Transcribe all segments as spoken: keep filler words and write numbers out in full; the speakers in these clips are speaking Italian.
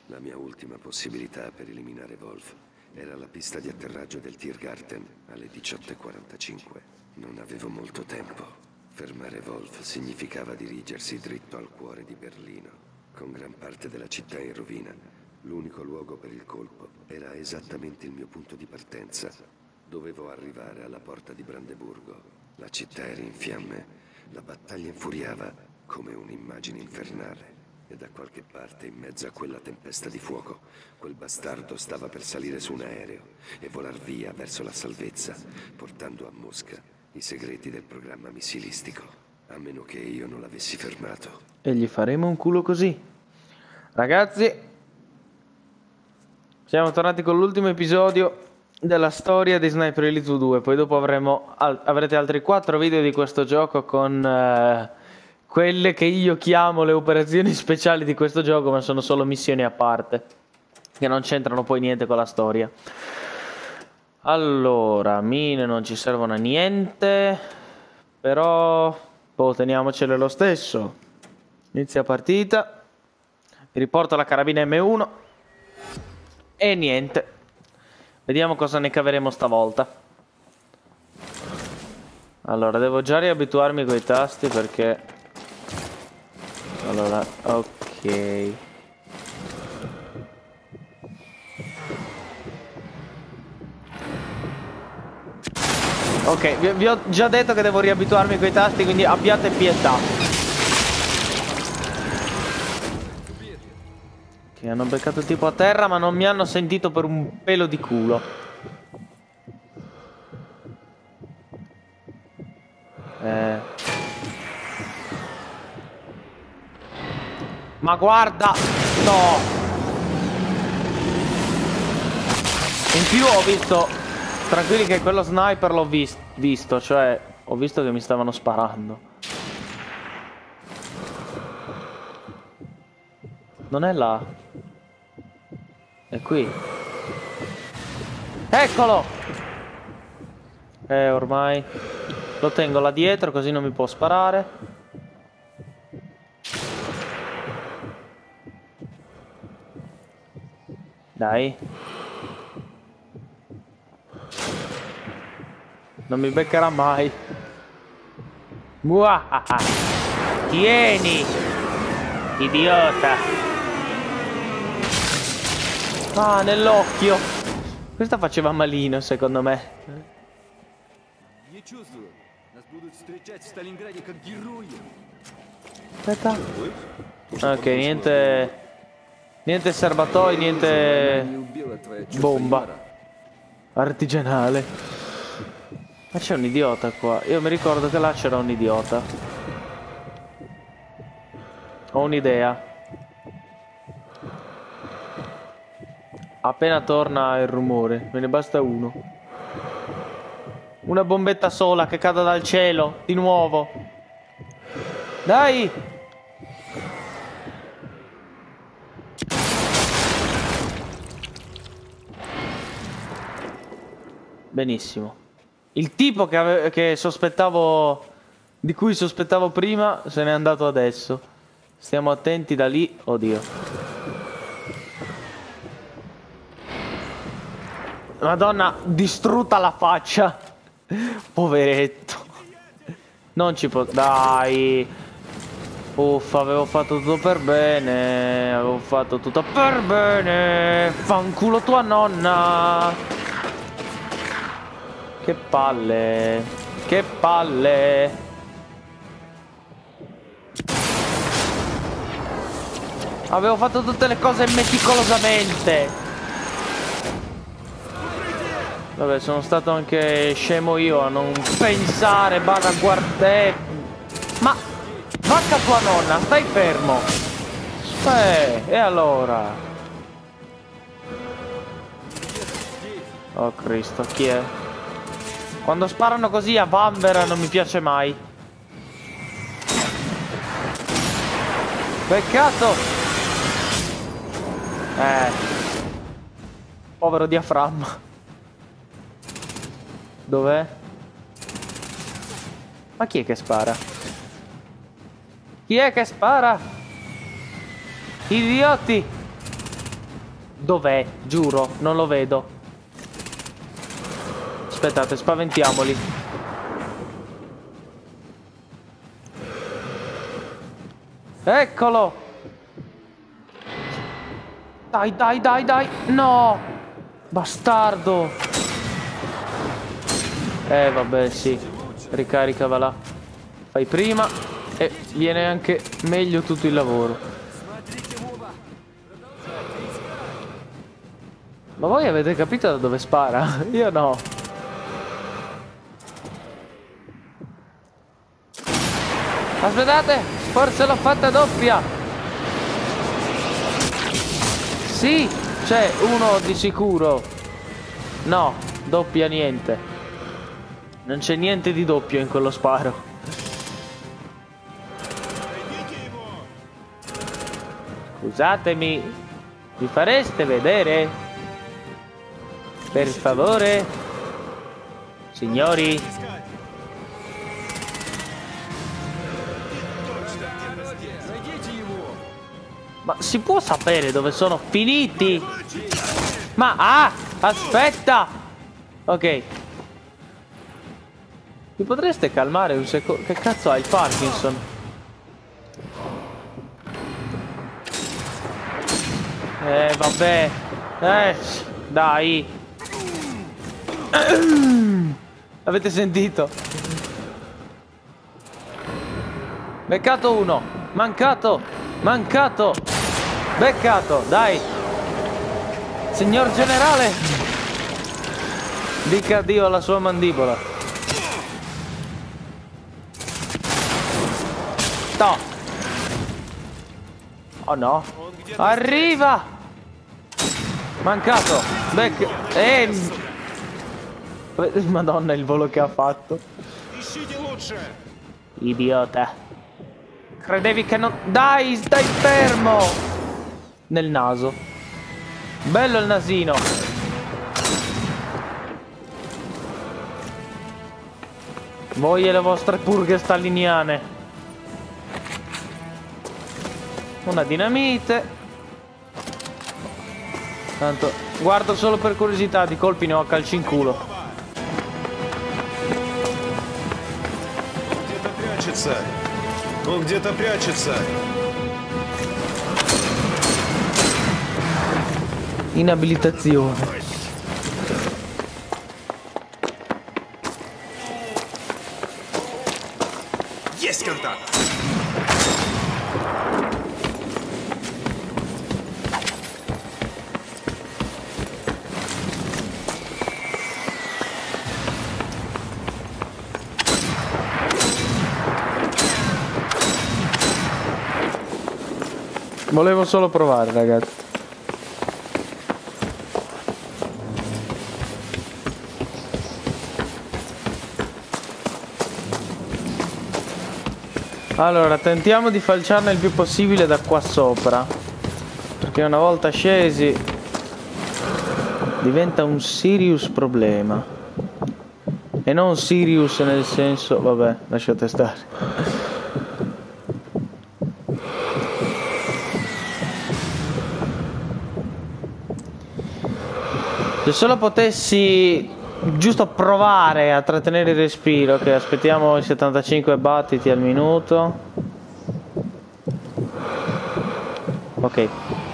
La mia ultima possibilità per eliminare Wolf era la pista di atterraggio del Tiergarten alle diciotto e quarantacinque. Non avevo molto tempo. Fermare Wolf significava dirigersi dritto al cuore di Berlino, con gran parte della città in rovina. L'unico luogo per il colpo era esattamente il mio punto di partenza. Dovevo arrivare alla porta di Brandeburgo. La città era in fiamme, la battaglia infuriava come un'immagine infernale. E da qualche parte, in mezzo a quella tempesta di fuoco, quel bastardo stava per salire su un aereo e volar via verso la salvezza, portando a Mosca i segreti del programma missilistico, a meno che io non l'avessi fermato. E gli faremo un culo così. Ragazzi, siamo tornati con l'ultimo episodio della storia di Sniper Elite due. Poi dopo avremo al avrete altri quattro video di questo gioco con uh, quelle che io chiamo le operazioni speciali di questo gioco, ma sono solo missioni a parte che non c'entrano poi niente con la storia. Allora, mine non ci servono a niente, però poi teniamocele lo stesso. Inizia partita, mi riporto la carabina M uno e niente. Vediamo cosa ne caveremo stavolta. Allora, devo già riabituarmi coi tasti perché... Allora, ok. Ok, vi, vi ho già detto che devo riabituarmi coi tasti, quindi abbiate pietà. Ok, hanno beccato tipo a terra, ma non mi hanno sentito per un pelo di culo. Eh. Ma guarda! No! In più ho visto... Tranquilli che quello sniper l'ho vis visto, cioè ho visto che mi stavano sparando. Non è là. È qui. Eccolo! Eh, ormai lo tengo là dietro così non mi può sparare. Dai. Non mi beccherà mai. Muahaha. Tieni, idiota. Ah, nell'occhio. Questa faceva malino, secondo me. Aspetta. Ok, niente. Niente serbatoi, niente bomba artigianale. Ma c'è un idiota qua. Io mi ricordo che là c'era un idiota. Ho un'idea. Appena torna il rumore, me ne basta uno. Una bombetta sola che cada dal cielo, di nuovo. Dai! Benissimo. Il tipo che, ave che sospettavo, di cui sospettavo prima, se n'è andato adesso. Stiamo attenti da lì. Oddio. Madonna, distrutta la faccia. Poveretto. Non ci può... Dai. Uffa, avevo fatto tutto per bene. Avevo fatto tutto per bene. Fanculo tua nonna. Che palle. Che palle. Avevo fatto tutte le cose meticolosamente. Vabbè, sono stato anche scemo io a non pensare, barra guardare. Ma vacca tua nonna, stai fermo. Eh, e allora? Oh Cristo, chi è? Quando sparano così a vanvera non mi piace mai. Peccato. Eh. Povero diaframma. Dov'è? Ma chi è che spara? Chi è che spara? Idioti! Dov'è? Giuro, non lo vedo. Aspettate, spaventiamoli. Eccolo! Dai, dai, dai, dai! No! Bastardo! Eh, vabbè, sì. Ricarica, va là. Fai prima e viene anche meglio tutto il lavoro. Ma voi avete capito da dove spara? Io no. Aspettate, forse l'ho fatta doppia. Sì, c'è uno di sicuro. No, doppia niente. Non c'è niente di doppio in quello sparo. Scusatemi, mi fareste vedere? Per favore? Signori? Ma si può sapere dove sono finiti? Ma ah! Aspetta! Ok. Mi potreste calmare un secondo? Che cazzo ha il Parkinson? Eh vabbè. Eh dai. Avete sentito? Beccato uno. Mancato. Mancato. Beccato. Dai. Signor generale. Dica addio alla sua mandibola. No. Oh no. Arriva. Mancato. Becca. Eh. Madonna, il volo che ha fatto. Idiota. Credevi che non... Dai, stai fermo. Nel naso. Bello il nasino. Voi e le vostre purghe staliniane. Una dinamite. Tanto guardo solo per curiosità, di colpi ne ho a calci in culo. Он где-то прячется. Inabilitazione. Есть контакт. Volevo solo provare, ragazzi. Allora, tentiamo di falciarne il più possibile da qua sopra. Perché una volta scesi diventa un serious problema. E non serious nel senso... Vabbè, lasciate stare. Se solo potessi giusto provare a trattenere il respiro, che aspettiamo i settantacinque battiti al minuto. Ok.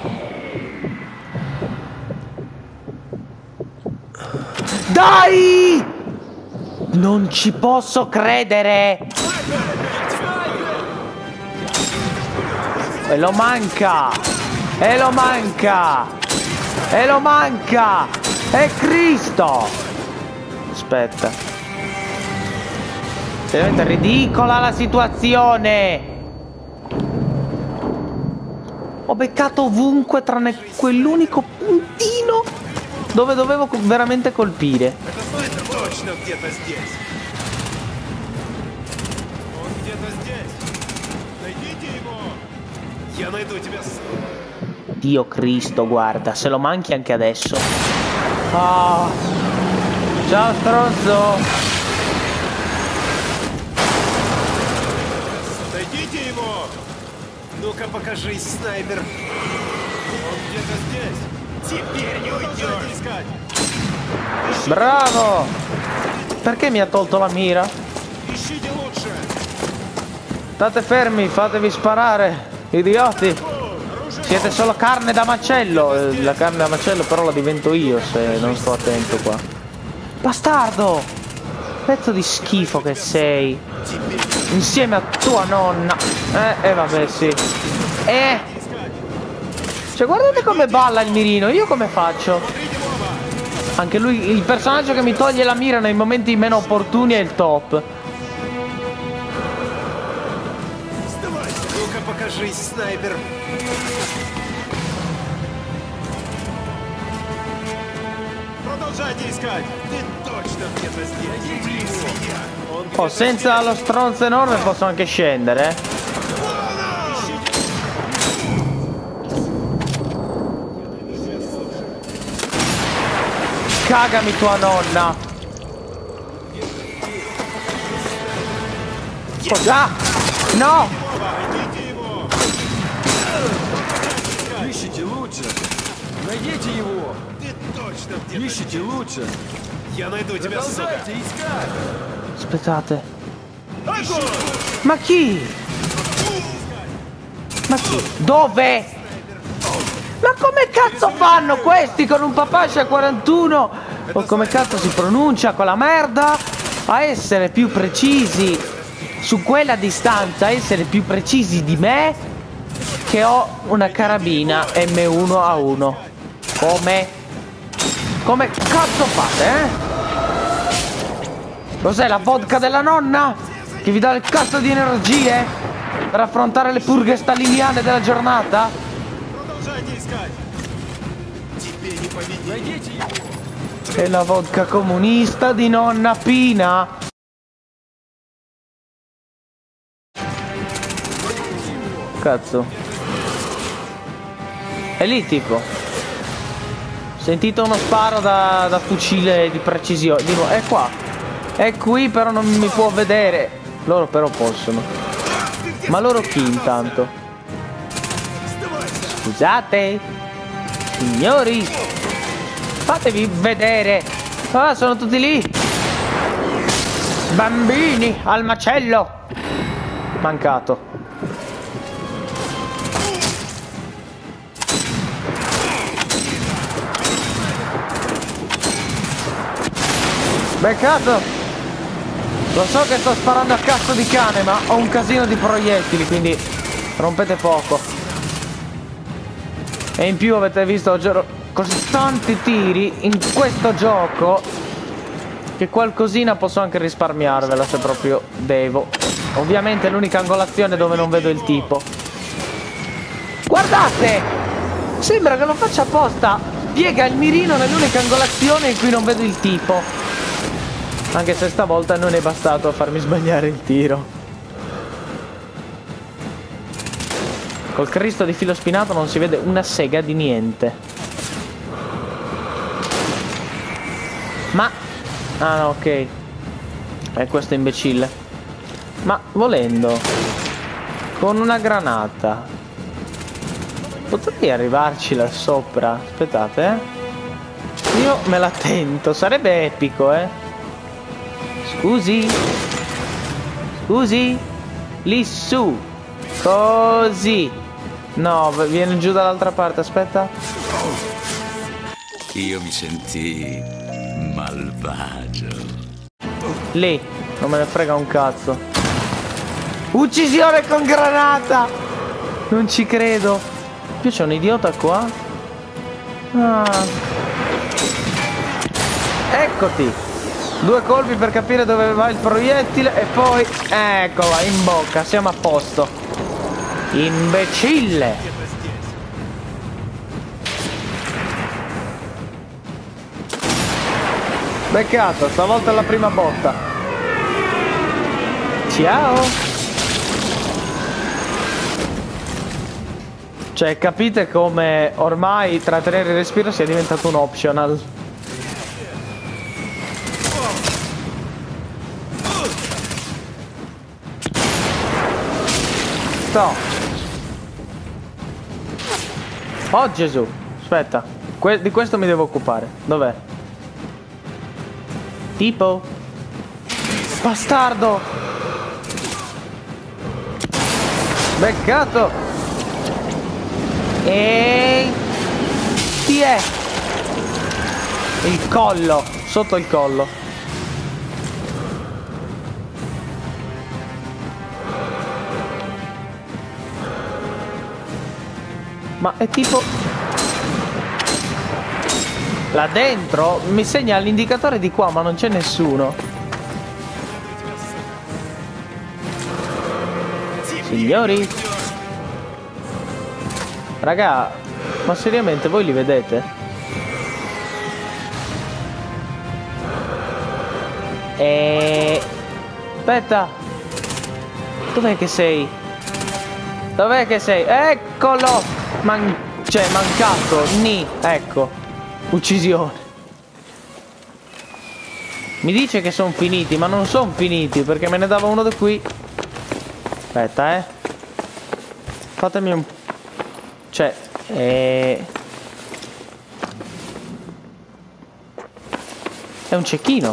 Dai! Non ci posso credere! E lo manca! E lo manca! E lo manca! È Cristo! Aspetta. È veramente ridicola la situazione! Ho beccato ovunque tranne quell'unico puntino dove dovevo veramente colpire. Dio Cristo, guarda, se lo manchi anche adesso. Oh. Ciao stronzo. Найдите его! Ну-ка покажись, снайпер! Он где-то здесь! Теперь не уйдешь! Искать! Bravo! Perché mi ha tolto la mira? Ищите лучше! State fermi, fatevi sparare, idioti! Siete solo carne da macello. Eh, La carne da macello però la divento io se non sto attento qua. Bastardo! Pezzo di schifo che sei. Insieme a tua nonna. Eh, eh vabbè sì. Eh! Cioè guardate come balla il mirino. Io come faccio? Anche lui, il personaggio che mi toglie la mira nei momenti meno opportuni è il top. Ну-ка покажись, снайпер! Продолжайте искать! Ты точно где-то здесь! Близко! Он Oh, senza lo stronzo enorme posso anche scendere, eh. Cagami tua nonna. Cosa? No! Ищите лучше! Найдите его! Ты точно где-то Ищите лучше! Я найду тебя, сука! Продолжайте искать! Aspettate. Ma chi? Ma chi? Dove? Ma come cazzo fanno questi con un Papascia quarantuno? O come cazzo si pronuncia con la merda? A essere più precisi su quella distanza, a essere più precisi di me che ho una carabina M uno A uno. Come? Come cazzo fate, eh? Cos'è la vodka della nonna? Che vi dà il cazzo di energie per affrontare le purghe staliniane della giornata? Продолжайте искать! Тебе не победить! Найдите его! È la vodka comunista di nonna Pina. Cazzo. È lì tipo. Ho sentito uno sparo da, da fucile di precisione. Dico, è qua. È qui però non mi può vedere. Loro però possono. Ma loro chi intanto? Scusate. Signori. Fatevi vedere. Ah, sono tutti lì. Bambini al macello. Mancato. Beccato. Lo so che sto sparando a cazzo di cane, ma ho un casino di proiettili, quindi rompete poco. E in più avete visto così tanti tiri in questo gioco che qualcosina posso anche risparmiarvela se proprio devo. Ovviamente è l'unica angolazione dove non vedo il tipo. Guardate! Sembra che lo faccia apposta. Piega il mirino nell'unica angolazione in cui non vedo il tipo. Anche se stavolta non è bastato a farmi sbagliare il tiro. Col Cristo di filo spinato non si vede una sega di niente. Ma... ah no, ok. È questo imbecille. Ma volendo, con una granata potrei arrivarci là sopra. Aspettate, eh. Io me la tento. Sarebbe epico, eh. Scusi. Scusi. Lì su. Così. No, viene giù dall'altra parte, aspetta. Io mi sentii malvagio. Lì. Non me ne frega un cazzo. Uccisione con granata. Non ci credo. Più c'è un idiota qua. Ah. Eccoti. Due colpi per capire dove va il proiettile e poi eccola in bocca, siamo a posto. Imbecille. Beccato, stavolta è la prima botta. Ciao. Cioè capite come ormai trattenere il respiro sia diventato un optional. No. Oh Gesù. Aspetta. Que di questo mi devo occupare. Dov'è? Tipo? Bastardo! Beccato! E... chi è? Il collo. Sotto il collo. Ma è tipo... là dentro mi segna l'indicatore di qua, ma non c'è nessuno. Signori? Raga, ma seriamente voi li vedete? E... aspetta. Dov'è che sei? Dov'è che sei? Eccolo! Man... cioè, mancato. Ni. Ecco. Uccisione. Mi dice che sono finiti, ma non sono finiti, perché me ne dava uno da qui. Aspetta, eh. Fatemi un... cioè, eh... è un cecchino.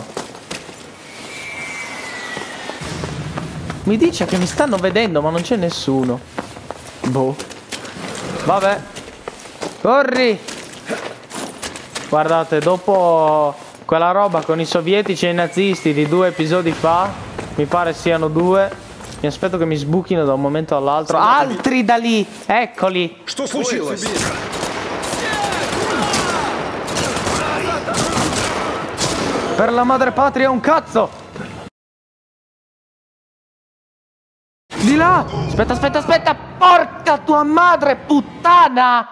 Mi dice che mi stanno vedendo, ma non c'è nessuno. Boh. Vabbè. Corri. Guardate, dopo quella roba con i sovietici e i nazisti di due episodi fa, mi pare siano due, mi aspetto che mi sbuchino da un momento all'altro. Altri da lì! Eccoli! Что случилось? Per la madre patria un cazzo! Di là! Aspetta, aspetta, aspetta! Porca tua madre, puttana!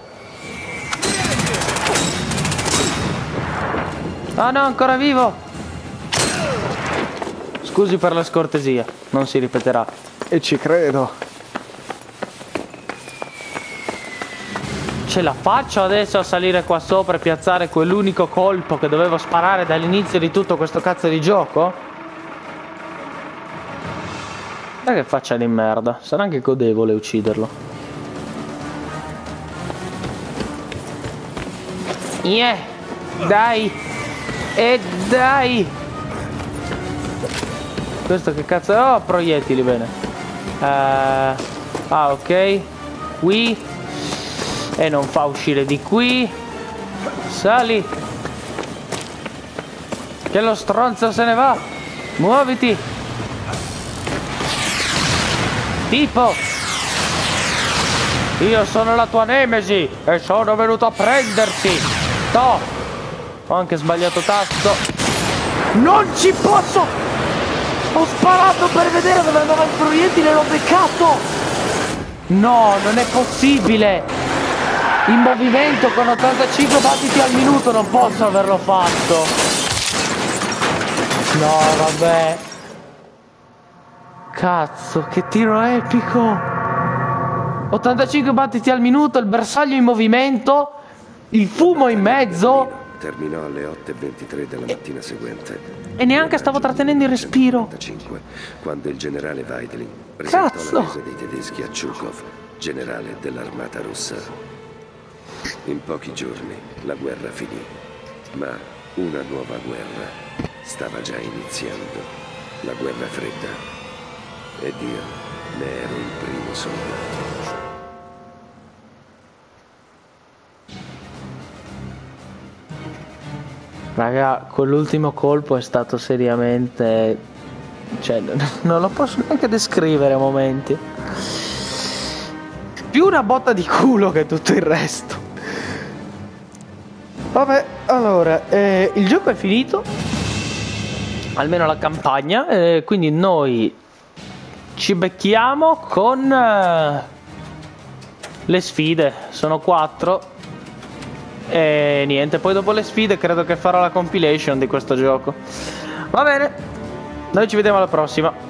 Ah no, ancora vivo! Scusi per la scortesia, non si ripeterà. E ci credo. Ce la faccio adesso a salire qua sopra e piazzare quell'unico colpo che dovevo sparare dall'inizio di tutto questo cazzo di gioco? Dai che faccia di merda, sarà anche godevole ucciderlo. Yeah, dai! E dai! Questo che cazzo è? Oh, proiettili, bene. Uh, ah, ok. Qui. E non fa uscire di qui. Sali. Che lo stronzo se ne va. Muoviti. Tipo. Io sono la tua nemesi e sono venuto a prenderti. To. Ho anche sbagliato tasto. Non ci posso! Ho sparato per vedere dove andava il proiettile e l'ho beccato! No, non è possibile! In movimento con ottantacinque battiti al minuto non posso averlo fatto! No, vabbè! Cazzo, che tiro epico! ottantacinque battiti al minuto, il bersaglio in movimento, il fumo in mezzo... Terminò alle otto e ventitré della mattina seguente. E neanche stavo trattenendo il respiro. Quando il generale Weidling presentò Cazzo. la resa dei tedeschi a Zhukov, generale dell'armata russa. In pochi giorni la guerra finì, ma una nuova guerra stava già iniziando. La guerra fredda. Ed io ne ero il primo soldato. Raga, quell'ultimo colpo è stato seriamente... cioè, non lo posso neanche descrivere a momenti. Più una botta di culo che tutto il resto. Vabbè, allora, eh, il gioco è finito. Almeno la campagna. Eh, quindi noi ci becchiamo con eh, le sfide. Sono quattro. E niente, poi dopo le sfide credo che farò la compilation di questo gioco. Va bene, noi ci vediamo alla prossima.